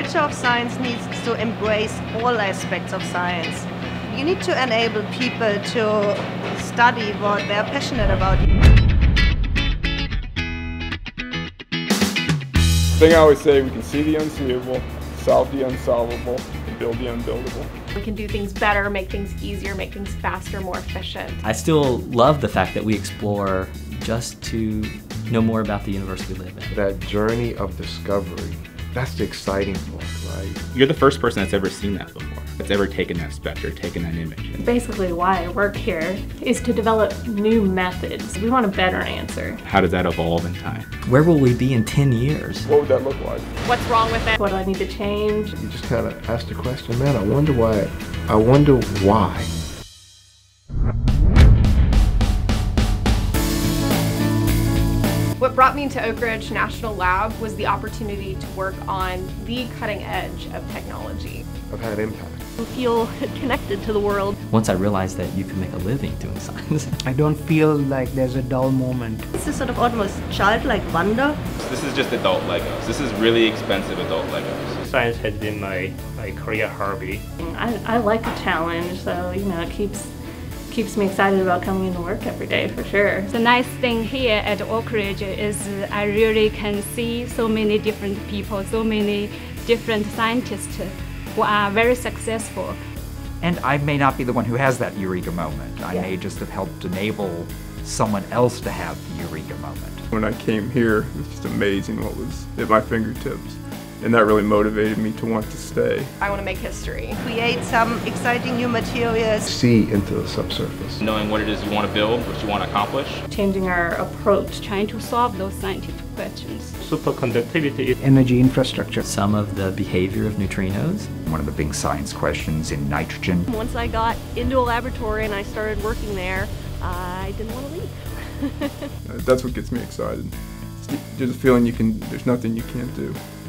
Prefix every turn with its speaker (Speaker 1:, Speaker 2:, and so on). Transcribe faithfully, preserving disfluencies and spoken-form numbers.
Speaker 1: culture of science needs to embrace all aspects of science. You need to enable people to study what they're passionate about.
Speaker 2: The thing I always say, we can see the unseeable, solve the unsolvable, and build the unbuildable.
Speaker 3: We can do things better, make things easier, make things faster, more efficient.
Speaker 4: I still love the fact that we explore just to know more about the universe we live in.
Speaker 5: That journey of discovery, that's the exciting part, right?
Speaker 6: You're the first person that's ever seen that before, that's ever taken that spectra, taken that image.
Speaker 3: Basically why I work here is to develop new methods. We want a better answer.
Speaker 6: How does that evolve in time?
Speaker 4: Where will we be in ten years?
Speaker 2: What would that look like?
Speaker 3: What's wrong with it? What do I need to change?
Speaker 5: You just kind of ask the question, man, I wonder why, I wonder why.
Speaker 3: What brought me to Oak Ridge National Lab was the opportunity to work on the cutting edge of technology.
Speaker 5: I've had impact.
Speaker 7: I feel connected to the world.
Speaker 4: Once I realized that you can make a living doing science.
Speaker 8: I don't feel like there's a dull moment.
Speaker 1: It's a sort of almost childlike wonder.
Speaker 6: This is just adult Legos. This is really expensive adult Legos.
Speaker 9: Science has been my, my career hobby.
Speaker 3: I, I like a challenge, so you know it keeps keeps me excited about coming into work every day for sure.
Speaker 10: The nice thing here at Oak Ridge is I really can see so many different people, so many different scientists who are very successful.
Speaker 11: And I may not be the one who has that eureka moment. I
Speaker 3: yeah.
Speaker 11: may just have helped enable someone else to have the eureka moment.
Speaker 2: When I came here, it was just amazing what was at my fingertips. And that really motivated me to want to stay.
Speaker 3: I want to make history.
Speaker 1: Create some exciting new materials.
Speaker 5: See into the subsurface.
Speaker 6: Knowing what it is you want to build, what you want to accomplish.
Speaker 3: Changing our approach.
Speaker 10: Trying to solve those scientific questions.
Speaker 9: Superconductivity.
Speaker 8: Energy infrastructure.
Speaker 4: Some of the behavior of neutrinos.
Speaker 11: One of the big science questions in nitrogen.
Speaker 7: Once I got into a laboratory and I started working there, I didn't want to leave.
Speaker 2: That's what gets me excited. It's just feeling you can, there's nothing you can't do.